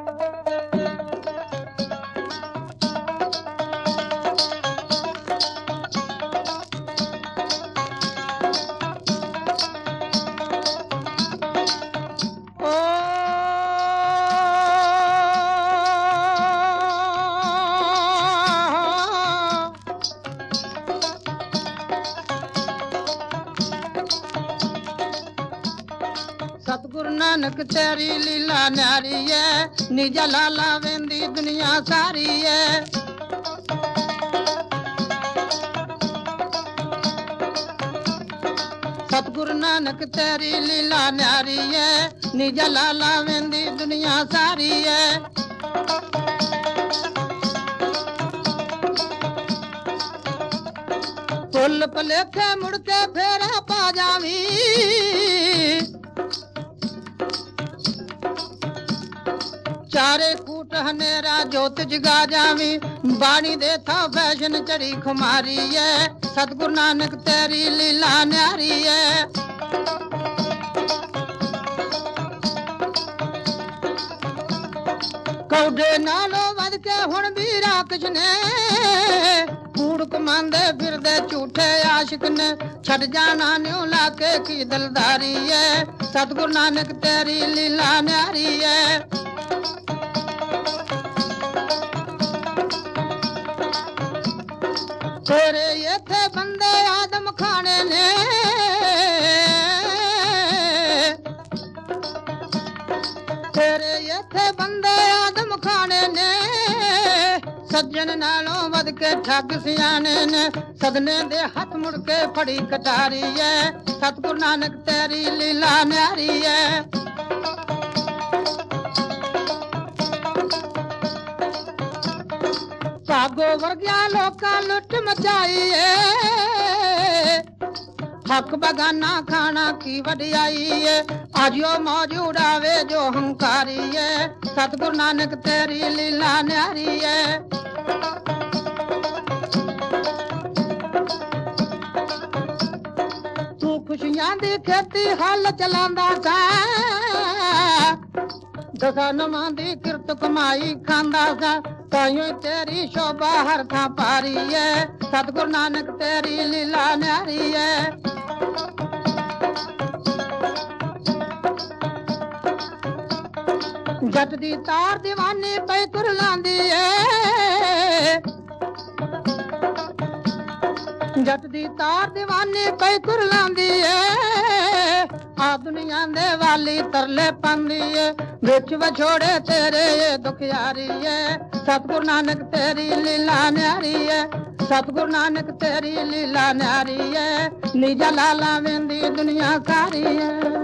सतगुरु नानक तेरी लीला न्यारी है, निजा लाला वेंदी दुनिया सारी है। सतगुरु नानक तेरी लीला न्यारी है, निजा लाला वेंदी दुनिया सारी है। पुल पलेखे मुड़ के फेरा पा जावी, चारे कूट हनेरा जोत जगा जावी, बाणी दे था फैशन चढ़ी खुमारी है। सतगुरु नानक तेरी लीला न्यारी है। कौडे नालो वध के हुण भी राक्षस ने, कूड़ कमांदे फिरदे झूठे आशिक ने, छड़ जाना न्यू लाके की दिलदारी है। सतगुरु नानक तेरी लीला न्यारी है। तेरे ये थे बंदे आदम खाने ने, तेरे ये थे बंदे आदम खाने ने, सज्जन नालों वध के ठग सियाने ने, सदने दे हथ मुड़ के फड़ी कटारी है। सतगुरु नानक तेरी लीला न्यारी है। भागो वर्गिया लोका लुट मचाई है, हक बगाना खाना की वडियाई है। आजियो मौज उड़ावे जो हंकारी है। सतगुरु नानक तेरी लीला न्यारी है। तू खुशियां दी खेती हल चलांदा सा, दसा नवां दी किरत कमाई खांदा सा, ताइयों तेरी शोभा हर थां पारी है। सतगुरु नानक तेरी लीला न्यारी है। जट दी तार दीवानी पै तुर लांदी है, जट दी तार दीवानी पै तुर लांदी है। आ दुनिया दे वाली तरले पांदी है, विच विछोड़े तेरे ये दुखियारी है। सतगुरु नानक तेरी लीला न्यारी है। सतगुरु नानक तेरी लीला न्यारी है। निजा लाला वेंदी दुनिया सारी है।